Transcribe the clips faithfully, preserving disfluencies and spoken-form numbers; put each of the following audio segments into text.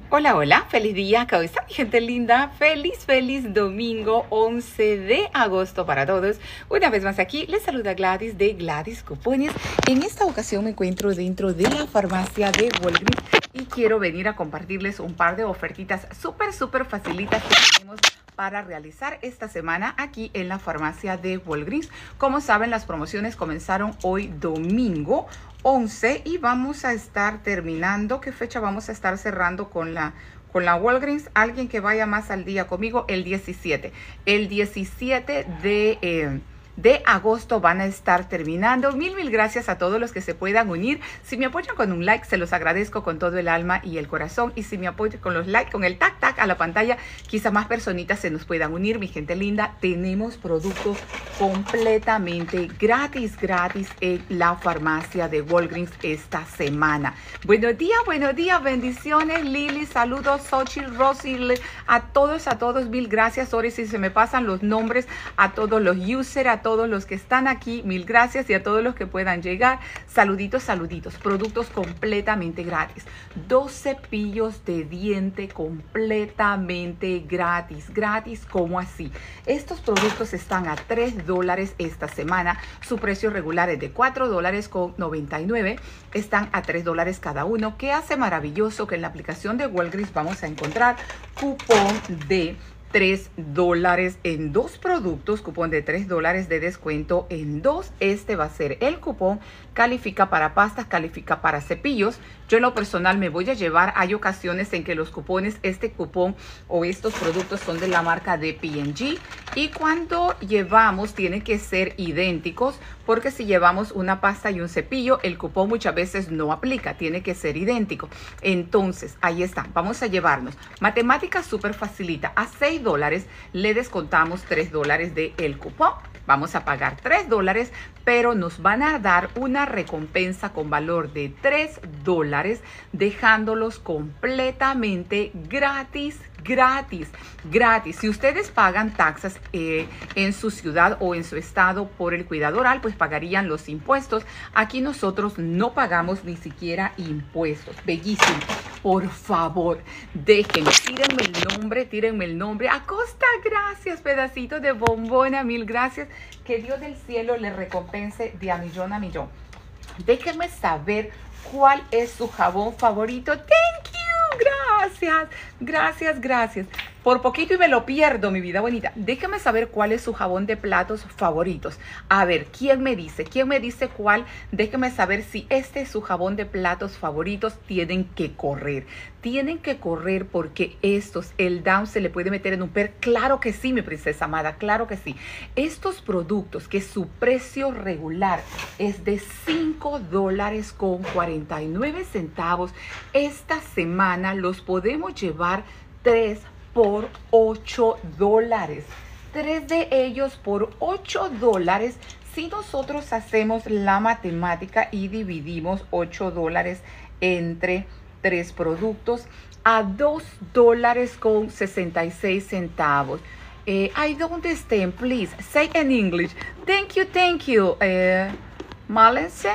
Hola, hola, feliz día, ¿cómo está mi gente linda? Feliz, feliz domingo once de agosto para todos. Una vez más aquí les saluda Gladys de Gladys Cupones. En esta ocasión me encuentro dentro de la farmacia de Walgreens y quiero venir a compartirles un par de ofertitas súper, súper facilitas que tenemos para realizar esta semana aquí en la farmacia de Walgreens. Como saben, las promociones comenzaron hoy domingo once y vamos a estar terminando. ¿Qué fecha vamos a estar cerrando con la con la Walgreens? Alguien que vaya más al día conmigo, el diecisiete. El diecisiete de... Eh, de agosto van a estar terminando. Mil, mil gracias a todos los que se puedan unir. Si me apoyan con un like, se los agradezco con todo el alma y el corazón. Y si me apoyan con los likes, con el tac, tac a la pantalla, quizá más personitas se nos puedan unir. Mi gente linda, tenemos productos completamente gratis, gratis en la farmacia de Walgreens esta semana. Buenos días, buenos días, bendiciones, Lili, saludos, Xochitl, Rosy, a todos, a todos, mil gracias. Sorry si se me pasan los nombres, a todos los users, a todos todos los que están aquí, mil gracias, y a todos los que puedan llegar, saluditos, saluditos, productos completamente gratis, dos cepillos de diente completamente gratis, gratis, ¿cómo así? Estos productos están a tres dólares esta semana, su precio regular es de cuatro dólares con noventa y nueve, están a tres dólares cada uno. ¿Qué hace maravilloso? Que en la aplicación de Walgreens vamos a encontrar cupón de tres dólares en dos productos, cupón de tres dólares de descuento en dos. Este va a ser el cupón, califica para pastas, califica para cepillos. Yo en lo personal me voy a llevar, hay ocasiones en que los cupones, este cupón o estos productos son de la marca de P and G, y cuando llevamos tienen que ser idénticos, porque si llevamos una pasta y un cepillo, el cupón muchas veces no aplica, tiene que ser idéntico. Entonces, ahí está, vamos a llevarnos. Matemática súper facilita, a seis dólares le descontamos tres dólares del cupón. Vamos a pagar tres dólares, pero nos van a dar una recompensa con valor de tres dólares, dejándolos completamente gratis, gratis, gratis. Si ustedes pagan taxas eh, en su ciudad o en su estado por el cuidado oral, pues pagarían los impuestos. Aquí nosotros no pagamos ni siquiera impuestos. Bellísimo. Por favor, déjenme, tírenme el nombre, tírenme el nombre. Acosta, gracias, pedacito de bombona, mil gracias. Que Dios del cielo le recompense de a millón a millón. Déjenme saber cuál es su jabón favorito. Thank you, gracias, gracias, gracias. Por poquito y me lo pierdo, mi vida bonita. Déjame saber cuál es su jabón de platos favoritos. A ver, ¿quién me dice? ¿Quién me dice cuál? Déjame saber si este es su jabón de platos favoritos. Tienen que correr. Tienen que correr porque estos, el down se le puede meter en un per. Claro que sí, mi princesa amada, claro que sí. Estos productos que su precio regular es de cinco dólares con cuarenta y nueve centavos, esta semana los podemos llevar tres por ocho dólares. Tres de ellos por ocho dólares. Si nosotros hacemos la matemática y dividimos ocho dólares entre tres productos, a dos dólares con sesenta y seis centavos. Eh, I don't understand, please say in English. Thank you, thank you. Uh, Malense,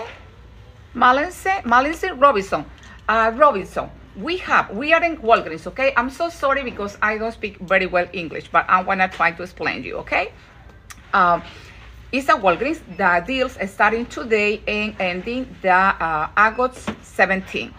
Malense, Malense Robinson, uh, Robinson. We have, we are in Walgreens, okay? I'm so sorry because I don't speak very well English, but I want to try to explain to you, okay? Um, it's a Walgreens. The deals are starting today and ending the uh, August seventeenth.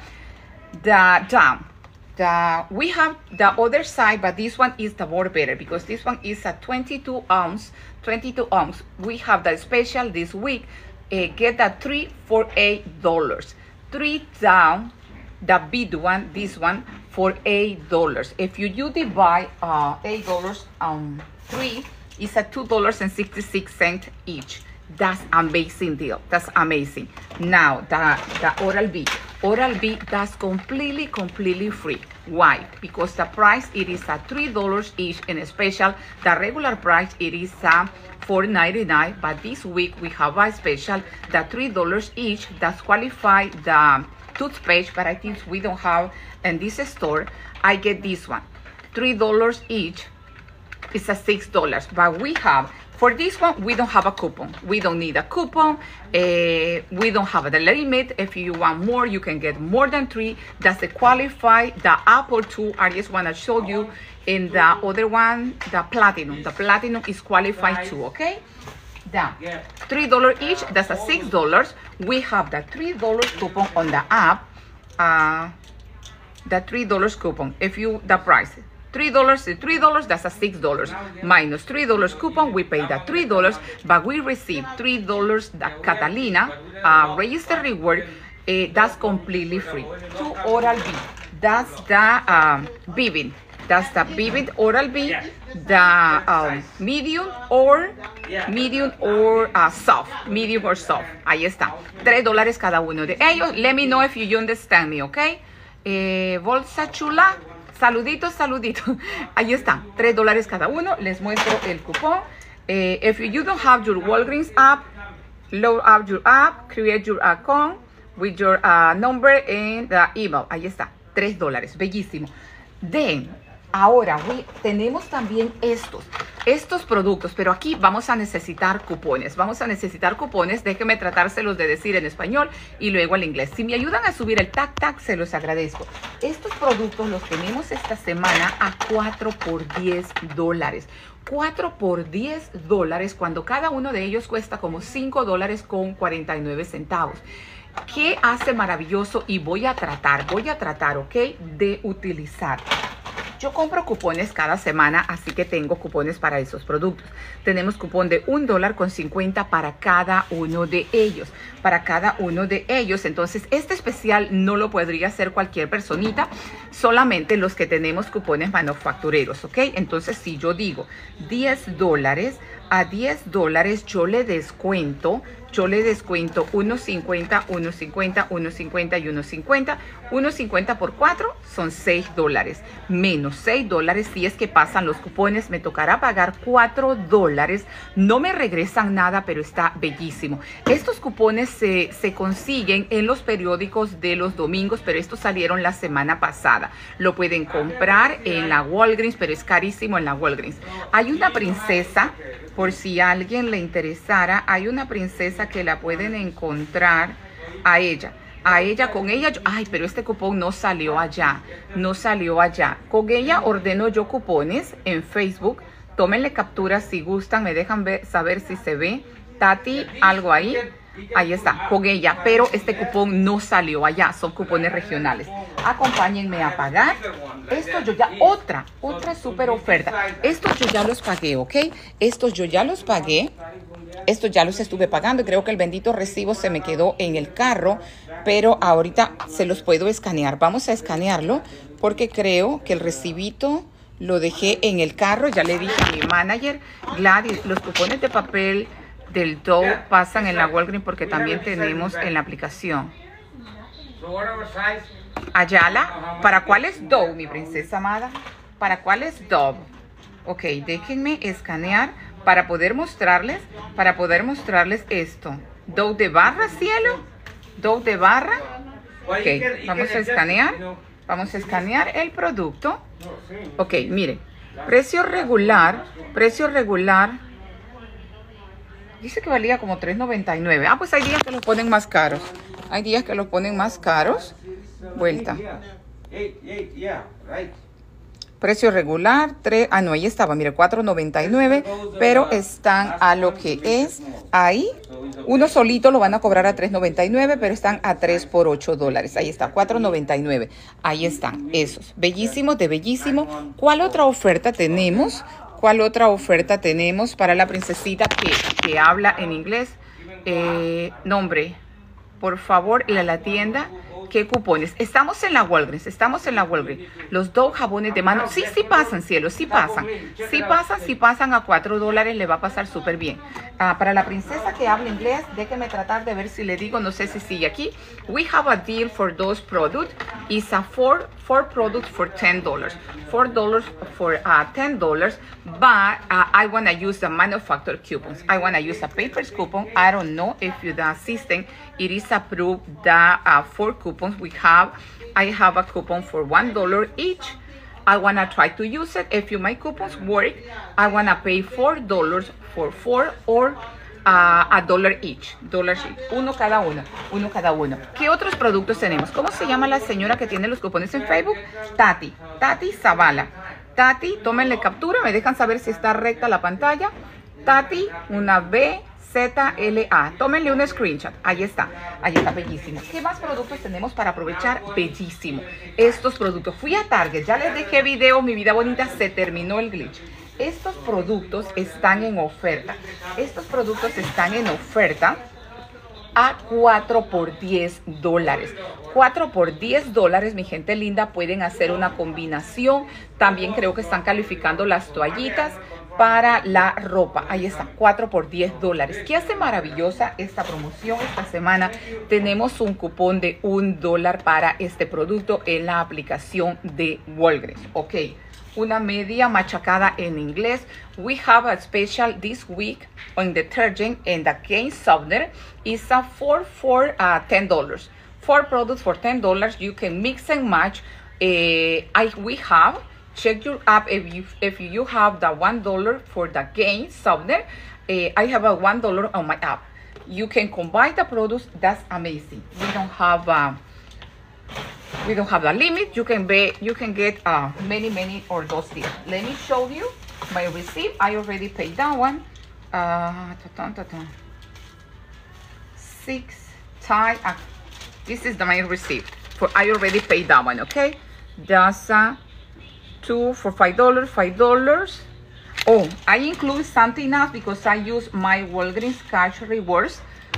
The down, the we have the other side, but this one is the more better because this one is a twenty-two ounce, twenty-two ounce. We have the special this week. Uh, get that three for eight dollars. Three down. The big one, this one, for eight dollars. If you do divide uh, eight dollars on three, it's at two dollars and sixty-six cents each. That's amazing deal. That's amazing. Now, the, the Oral-B. Oral-B, that's completely, completely free. Why? Because the price, it is at three dollars each in a special. The regular price, it is uh, four ninety-nine. But this week, we have a special, the three dollars each. That's qualified the toothpaste, but I think we don't have in this store. I get this one, three dollars each. It's a six dollars, but we have For this one, we don't have a coupon. We don't need a coupon. Uh, we don't have the limit. If you want more, you can get more than three. That's the qualify. The Apple two, I just want to show you. In the other one, the Platinum. The Platinum is qualified too, okay? Down. three dollars each. That's a six dollars. We have the three dollars coupon on the app. Uh, the three dollars coupon. If you, the price. three dollars is three dollars, that's a six dollars. Minus three dollars coupon, we pay the three dollars, but we receive three dollars, the Catalina uh, register reward, uh, that's completely free. To Oral-B, that's the um, Vivint. That's the Vivint Oral-B, the um, medium or medium or uh, soft, medium or soft. Ahí está. tres dólares cada uno de ellos. Let me know if you understand me, okay? Eh, bolsa chula. Saluditos, saluditos. Ahí está, tres dólares cada uno. Les muestro el cupón. Eh, if you don't have your Walgreens app, load up your app, create your account with your uh, number and the email. Ahí está, tres dólares. Bellísimo. Then, ahora we, tenemos también estos, estos productos, pero aquí vamos a necesitar cupones. Vamos a necesitar cupones. Déjenme tratárselos de decir en español y luego en inglés. Si me ayudan a subir el tac tac, se los agradezco. Estos productos los tenemos esta semana a cuatro por diez dólares. cuatro por diez dólares cuando cada uno de ellos cuesta como cinco dólares con cuarenta y nueve centavos. ¿Qué hace maravilloso? Y voy a tratar, voy a tratar, ¿ok? De utilizar. Yo compro cupones cada semana, así que tengo cupones para esos productos. Tenemos cupón de un dólar con cincuenta para cada uno de ellos. Para cada uno de ellos. Entonces, este especial no lo podría hacer cualquier personita. Solamente los que tenemos cupones manufactureros, ¿ok? Entonces, si yo digo diez dólares, a diez dólares yo le descuento... Yo le descuento uno cincuenta, uno cincuenta, uno cincuenta y uno cincuenta. uno cincuenta por cuatro son seis dólares. Menos seis dólares si es que pasan los cupones. Me tocará pagar cuatro dólares. No me regresan nada, pero está bellísimo. Estos cupones se, se consiguen en los periódicos de los domingos, pero estos salieron la semana pasada. Lo pueden comprar en la Walgreens, pero es carísimo en la Walgreens. Hay una princesa... Por si a alguien le interesara, hay una princesa que la pueden encontrar a ella. A ella, con ella, yo, ay, pero este cupón no salió allá, no salió allá. Con ella ordeno yo cupones en Facebook. Tómenle captura si gustan, me dejan ver, saber si se ve. Tati, algo ahí. Ahí está, con ella, pero este cupón no salió allá, son cupones regionales. Acompáñenme a pagar. Esto yo ya, otra, otra súper oferta. Estos yo ya los pagué, ¿ok? Estos yo ya los pagué. Estos ya los estuve pagando. Creo que el bendito recibo se me quedó en el carro, pero ahorita se los puedo escanear. Vamos a escanearlo porque creo que el recibito lo dejé en el carro. Ya le dije a mi manager, Gladys, los cupones de papel del Dow pasan en la Walgreens porque también tenemos en la aplicación. Ayala, ¿para cuál es Dow, mi princesa amada? ¿Para cuál es Dow? Ok, déjenme escanear para poder mostrarles, para poder mostrarles esto. Dow de barra, cielo. Dow de barra. Ok, vamos a escanear. Vamos a escanear el producto. Ok, miren. Precio regular, precio regular. Dice que valía como tres noventa y nueve. Ah, pues hay días que los ponen más caros. Hay días que los ponen más caros. Vuelta. Precio regular, tres, ah no, ahí estaba, mire, cuatro noventa y nueve, pero están a lo que es ahí. Uno solito lo van a cobrar a tres noventa y nueve, pero están a tres por ocho dólares. Ahí está, cuatro noventa y nueve. Ahí están, esos. Bellísimos, de bellísimo. ¿Cuál otra oferta tenemos? ¿Cuál otra oferta tenemos para la princesita que, que habla en inglés? Eh, nombre, por favor, ir a la tienda. ¿Qué cupones? Estamos en la Walgreens, estamos en la Walgreens. Los dos jabones de mano, sí, sí pasan, cielo, sí pasan. Sí pasan, sí pasan a cuatro dólares, le va a pasar súper bien. Uh, para la princesa que habla inglés, déjeme tratar de ver si le digo, no sé si sigue aquí. We have a deal for those products. It's a four, four products for ten dollars. four dollars for uh, ten dollars, but uh, I want to use the manufacturer coupons. I want to use a papers coupon. I don't know if you, the system, it is approved the uh, four coupons we have. I have a coupon for one dollar each. I wanna try to use it. If you my coupons work, I wanna pay four dollars for four or uh, a dollar each. Dollar each. Uno cada uno. Uno cada uno. ¿Qué otros productos tenemos? ¿Cómo se llama la señora que tiene los cupones en Facebook? Tati. Tati Zavala. Tati, tómenle captura. Me dejan saber si está recta la pantalla. Tati, una B. Z L A. Tómenle un screenshot. Ahí está. Ahí está, bellísimo. ¿Qué más productos tenemos para aprovechar? Bellísimo. Estos productos. Fui a Target. Ya les dejé video. Mi vida bonita. Se terminó el glitch. Estos productos están en oferta. Estos productos están en oferta a cuatro por diez dólares. cuatro por diez dólares, mi gente linda. Pueden hacer una combinación. También creo que están calificando las toallitas para la ropa. Ahí está, cuatro por diez dólares. ¿Qué hace maravillosa esta promoción esta semana? Tenemos un cupón de un dólar para este producto en la aplicación de Walgreens. Ok, una media machacada en inglés. We have a special this week on detergent and the cane softener is a four for uh, ten dollars. Four products for ten dollars. You can mix and match. Uh, I we have check your app if you if you have the one dollar for the gain softener. Uh, I have a one dollar on my app. You can combine the products. That's amazing. We don't have uh, we don't have the limit. You can be you can get uh, many many or those deals. Let me show you my receipt. I already paid that one. Uh, ta -ta -ta. Six tie. Uh, this is the my receipt. For I already paid that one. Okay, that's uh, two for five dollars, five dollars. Oh, I include something else because I use my Walgreens Cash Rewards.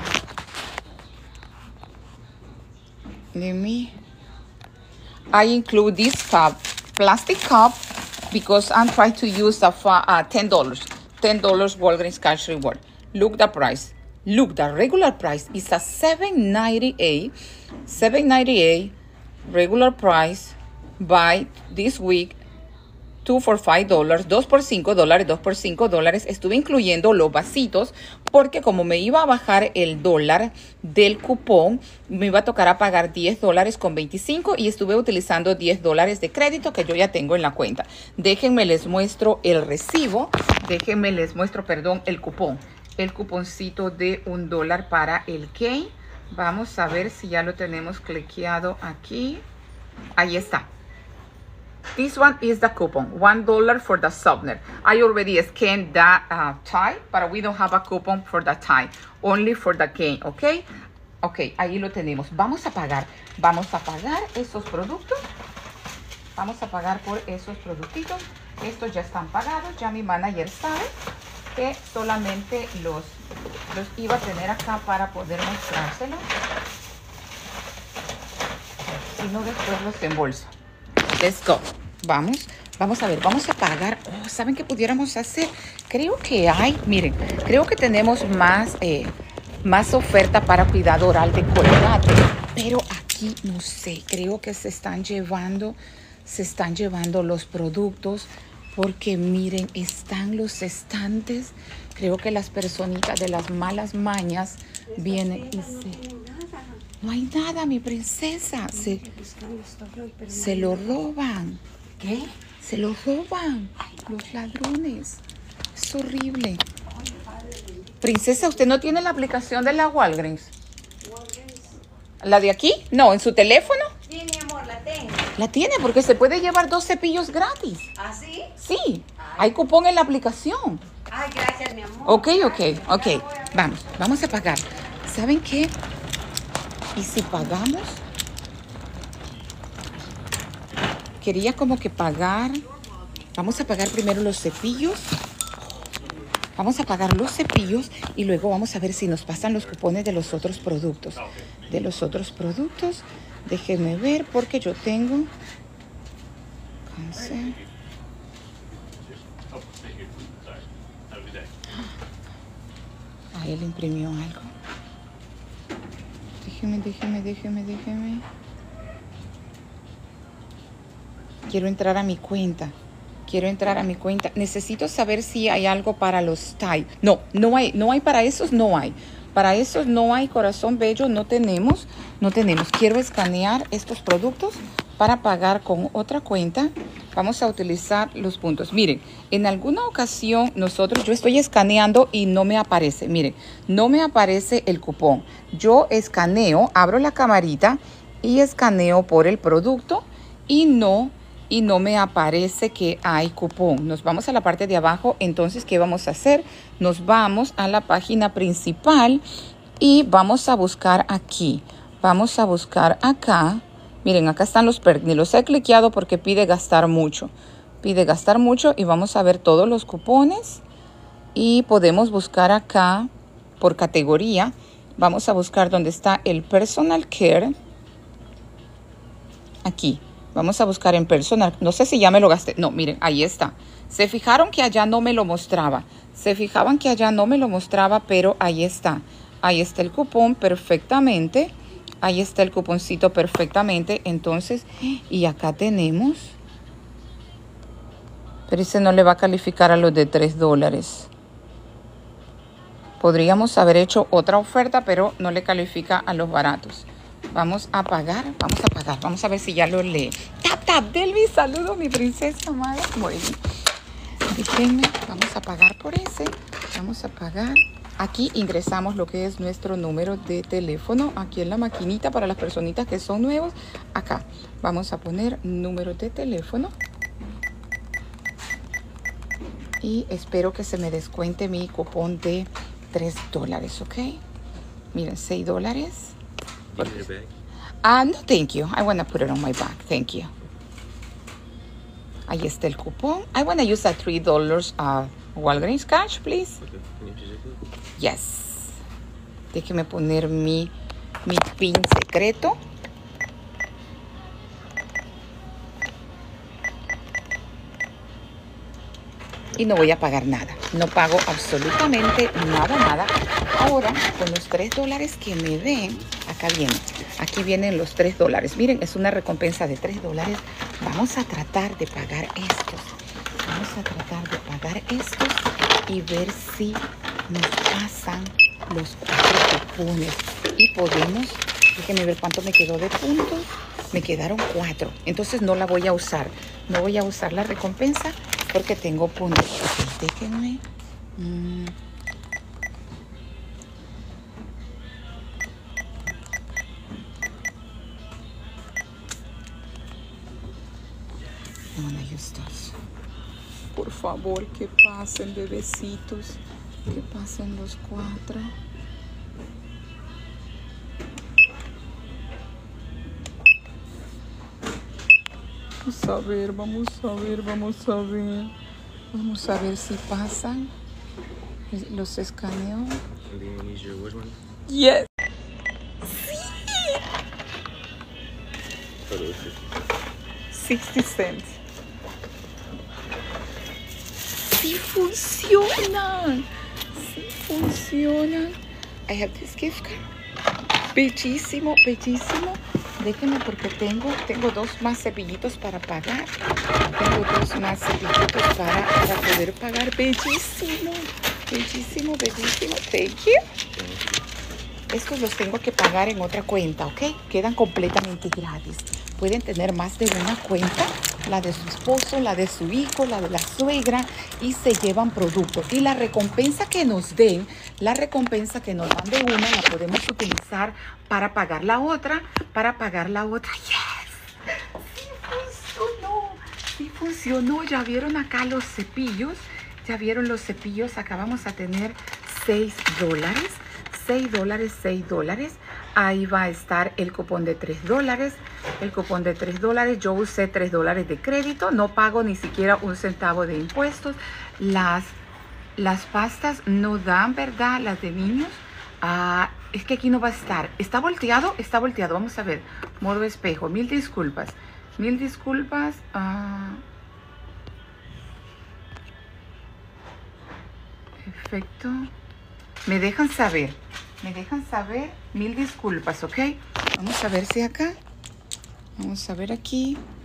Let me. I include this cup, plastic cup, because I'm trying to use the uh, ten dollars, ten dollars Walgreens Cash Reward. Look the price. Look, the regular price is a seven ninety-eight, seven ninety-eight regular price. By this week. two for five dollars, dos por cinco dólares, dos por cinco dólares. Estuve incluyendo los vasitos porque como me iba a bajar el dólar del cupón, me iba a tocar a pagar diez dólares con veinticinco y estuve utilizando diez dólares de crédito que yo ya tengo en la cuenta. Déjenme les muestro el recibo, déjenme les muestro, perdón, el cupón. El cuponcito de un dólar para el Gain. Vamos a ver si ya lo tenemos cliqueado aquí. Ahí está. This one is the coupon, one dollar for the softener. I already scanned that uh, tie, but we don't have a coupon for the tie, only for the Gain, ¿ok? Ok, ahí lo tenemos. Vamos a pagar, vamos a pagar esos productos. Vamos a pagar por esos productitos. Estos ya están pagados, ya mi manager sabe que solamente los, los iba a tener acá para poder mostrárselos. Si no, después los embolso. Let's go. Vamos, vamos a ver, vamos a pagar. Oh, ¿saben qué pudiéramos hacer? Creo que hay, miren, creo que tenemos más, eh, más oferta para cuidado oral de Colgate. Pero aquí, no sé, creo que se están llevando, se están llevando los productos. Porque miren, están los estantes. Creo que las personitas de las malas mañas vienen y se... No hay nada, mi princesa. Se, se lo roban. ¿Qué? Se lo roban los ladrones. Es horrible. Princesa, ¿usted no tiene la aplicación de la Walgreens? ¿La de aquí? No, ¿en su teléfono? Sí, mi amor, la tengo. La tiene porque se puede llevar dos cepillos gratis. ¿Ah, sí? Sí, ay, hay cupón en la aplicación. Ay, gracias, mi amor. Ok, ok, ok. Vamos, vamos a pagar. ¿Saben qué? ¿Y si pagamos? Quería como que pagar. Vamos a pagar primero los cepillos. Vamos a pagar los cepillos y luego vamos a ver si nos pasan los cupones de los otros productos. De los otros productos. Déjenme ver porque yo tengo... Cancel. Ah, él imprimió algo. Déjeme, déjeme, déjeme, déjeme. Quiero entrar a mi cuenta. Quiero entrar a mi cuenta. Necesito saber si hay algo para los tie. No, no hay, no hay para esos, no hay. Para esos no hay, corazón bello, no tenemos. No tenemos. Quiero escanear estos productos para pagar con otra cuenta, vamos a utilizar los puntos. Miren, en alguna ocasión nosotros, yo estoy escaneando y no me aparece. Miren, no me aparece el cupón. Yo escaneo, abro la camarita y escaneo por el producto y no, y no me aparece que hay cupón. Nos vamos a la parte de abajo. Entonces, ¿qué vamos a hacer? Nos vamos a la página principal y vamos a buscar aquí. Vamos a buscar acá. Miren, acá están los perks. Ni los he cliqueado porque pide gastar mucho. Pide gastar mucho y vamos a ver todos los cupones. Y podemos buscar acá por categoría. Vamos a buscar donde está el Personal Care. Aquí. Vamos a buscar en Personal. No sé si ya me lo gasté. No, miren, ahí está. Se fijaron que allá no me lo mostraba. Se fijaban que allá no me lo mostraba, pero ahí está. Ahí está el cupón perfectamente. Ahí está el cuponcito perfectamente. Entonces, y acá tenemos. Pero ese no le va a calificar a los de tres dólares. Podríamos haber hecho otra oferta, pero no le califica a los baratos. Vamos a pagar, vamos a pagar. Vamos a ver si ya lo lee. Tap, tap, Delvi, saludo mi princesa amada. Bueno, déjenme, vamos a pagar por ese. Vamos a pagar. Aquí ingresamos lo que es nuestro número de teléfono. Aquí en la maquinita para las personitas que son nuevos. Acá vamos a poner número de teléfono. Y espero que se me descuente mi cupón de tres dólares, ¿ok? Miren, seis dólares. Ah, no, thank you. I want to put it on my back. Thank you. Ahí está el cupón. I want to use a three dollars uh, Walgreens cash, please. Okay. Can you choose your food? Yes. Déjeme poner mi, mi pin secreto. Y no voy a pagar nada. No pago absolutamente nada, nada. Ahora, con los tres dólares que me den, acá viene. Aquí vienen los tres dólares. Miren, es una recompensa de tres dólares. Vamos a tratar de pagar estos. Vamos a tratar de pagar estos y ver si nos pasan los cuatro cupones. Y podemos, déjenme ver cuánto me quedó de puntos. Me quedaron cuatro. Entonces no la voy a usar. No voy a usar la recompensa porque tengo puntos. Ok, déjenme. Mm. I wanna use those. Por favor, que pasen, bebecitos. Que pasen los cuatro. Vamos a ver, vamos a ver, vamos a ver. Vamos a ver si pasan. Los escaneo. Do you want to use your which one? Yes. Oh, those fifty. sixty cents. Sí funcionan. Sí funcionan. I have this gift card. Bellísimo, bellísimo. Déjenme porque tengo, tengo dos más cepillitos para pagar. Tengo dos más cepillitos para, para poder pagar. Bellísimo, bellísimo, bellísimo. Thank you. Estos los tengo que pagar en otra cuenta, ¿ok? Quedan completamente gratis. Pueden tener más de una cuenta, la de su esposo, la de su hijo, la de la suegra, y se llevan productos. Y la recompensa que nos den, la recompensa que nos dan de una, la podemos utilizar para pagar la otra, para pagar la otra. ¡Yes! ¡Sí funcionó! ¡Sí funcionó! Ya vieron acá los cepillos, ya vieron los cepillos. Acá vamos a tener seis dólares. seis dólares, seis dólares. Ahí va a estar el cupón de tres dólares. El cupón de tres dólares. Yo usé tres dólares de crédito. No pago ni siquiera un centavo de impuestos. Las, las pastas no dan, ¿verdad? Las de niños. Ah, es que aquí no va a estar. ¿Está volteado? Está volteado. Vamos a ver. Modo espejo. Mil disculpas. Mil disculpas. Ah, perfecto. Me dejan saber. Me dejan saber. Mil disculpas, ¿ok? Vamos a ver si acá. Vamos a ver aquí.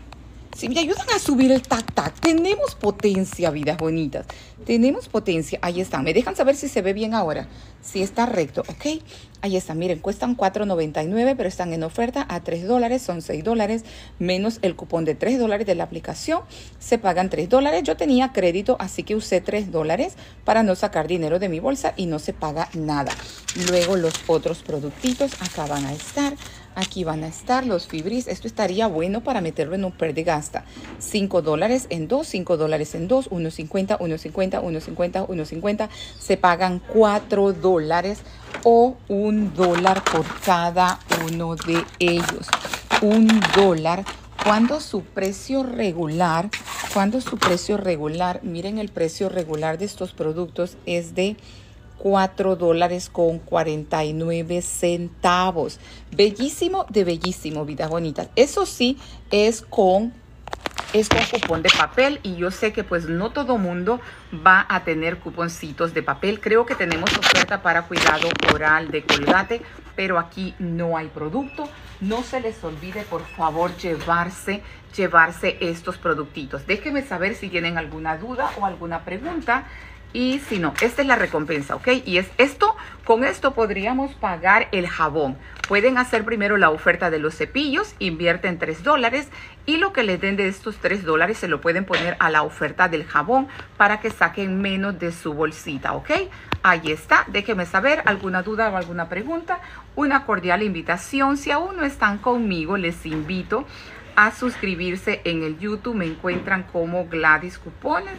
Si me ayudan a subir el tac tac, tenemos potencia, vidas bonitas. Tenemos potencia. Ahí están. Me dejan saber si se ve bien ahora. Si está recto, ¿ok? Ahí están. Miren, cuestan cuatro noventa y nueve, pero están en oferta a tres dólares. Son seis dólares menos el cupón de tres dólares de la aplicación. Se pagan tres dólares. Yo tenía crédito, así que usé tres dólares para no sacar dinero de mi bolsa y no se paga nada. Luego los otros productitos acá van a estar. Aquí van a estar los Fibris. Esto estaría bueno para meterlo en un per de gasta. cinco dólares en dos, cinco dólares en dos, uno cincuenta, uno cincuenta, uno cincuenta, uno cincuenta. Se pagan cuatro dólares o un dólar por cada uno de ellos. Un dólar. Cuando su precio regular, cuando su precio regular, miren el precio regular de estos productos es de cuatro dólares con cuarenta y nueve centavos. Bellísimo de bellísimo, vidas bonitas. Eso sí, es con, es con cupón de papel y yo sé que pues no todo mundo va a tener cuponcitos de papel. Creo que tenemos oferta para cuidado oral de Colgate, pero aquí no hay producto. No se les olvide, por favor, llevarse, llevarse estos productitos. Déjenme saber si tienen alguna duda o alguna pregunta. Y si no, esta es la recompensa, ¿ok? Y es esto, con esto podríamos pagar el jabón. Pueden hacer primero la oferta de los cepillos, invierten tres dólares y lo que les den de estos tres dólares se lo pueden poner a la oferta del jabón para que saquen menos de su bolsita, ¿ok? Ahí está, déjenme saber alguna duda o alguna pregunta. Una cordial invitación, si aún no están conmigo, les invito a suscribirse en el YouTube. Me encuentran como Gladys Cupones.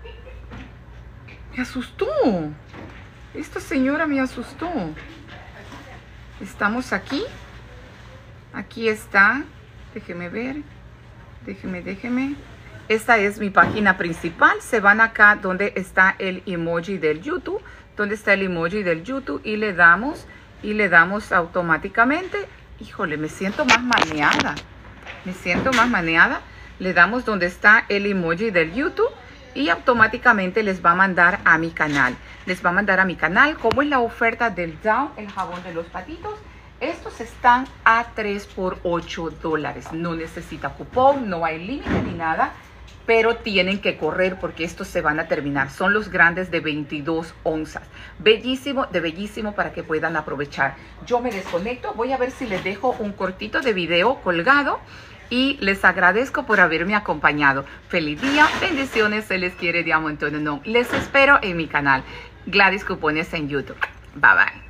Me asustó. Esta señora me asustó. Estamos aquí. Aquí está. Déjeme ver. Déjeme, déjeme. Esta es mi página principal. Se van acá donde está el emoji del YouTube. Donde está el emoji del YouTube. Y le damos. Y le damos automáticamente. Híjole, me siento más maneada. Me siento más maneada. Le damos donde está el emoji del YouTube. Y automáticamente les va a mandar a mi canal. Les va a mandar a mi canal como es la oferta del Down, el jabón de los patitos. Estos están a tres por ocho dólares. No necesita cupón, no hay límite ni nada. Pero tienen que correr porque estos se van a terminar. Son los grandes de veintidós onzas. Bellísimo, de bellísimo para que puedan aprovechar. Yo me desconecto. Voy a ver si les dejo un cortito de video colgado. Y les agradezco por haberme acompañado. Feliz día, bendiciones, se les quiere de un montón. Les espero en mi canal, Gladys Cupones en YouTube. Bye bye.